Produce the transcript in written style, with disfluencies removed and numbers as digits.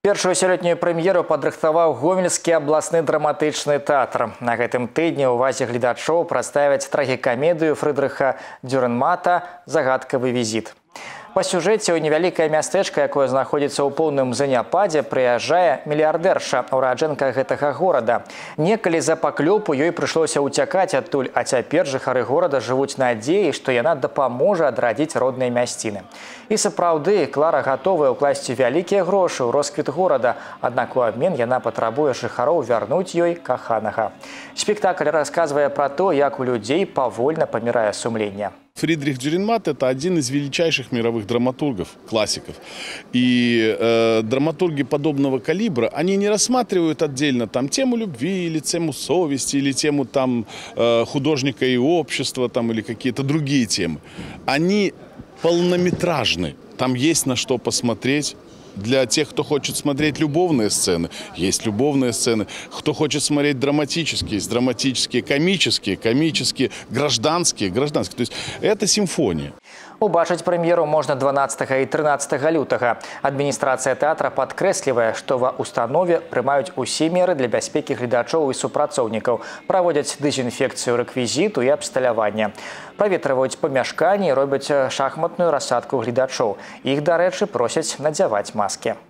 Першую сёлетнюю прэм'еру падрыхтаваў Гомельскі абласны драматычны тэатр. На гэтым тыдні ўвазе гледачоў прадставяць трагікамедыю Фрыдрыха Дюренмата «Загадкавы візіт». Па сюжэце ў невялікае мястэчка, якое знаходзіцца ў поўным заняпадзе, прыязджае мільярдэрша, ураджэнка гэтага горада. Некалі за паклёпу ёй прыйшлося ўцякаць адтуль, а цяпер жыхары горада жывуць надзеяй, што яна дапаможа адрадзіць родныя мясціны. І сапраўды, Клара гатовая ўкласці вялікія грошы ў росквіт горада, аднак у абмен яна патрабуе жыхароў вярнуць ёй каханага. Спектакль расказвае пра то, як у людзей павольна памірае сумленне. Фридрих Дюренмат – это один из величайших мировых драматургов, классиков. И драматурги подобного калибра, они не рассматривают отдельно там тему любви, или тему совести, или тему там художника и общества, там, или какие-то другие темы. Они полнометражны, там есть на что посмотреть. Для тех, кто хочет смотреть любовные сцены, есть любовные сцены. Кто хочет смотреть драматические, есть драматические, комические, гражданские. То есть это симфония. Убачыць прэм'еру можна 12 і 13 лютага. Адміністрацыя тэатра падкрэслівае, што ва ўстанове прымаюць усе меры для бяспекі гледачоў і супрацоўнікаў, праводзяць дэзінфекцыю рэквізіту і абсталявання. Праветрываюць памяшканні і робяць шахматную рассадку гледачоў. Іх, дарэчы, просяць надзяваць маскі.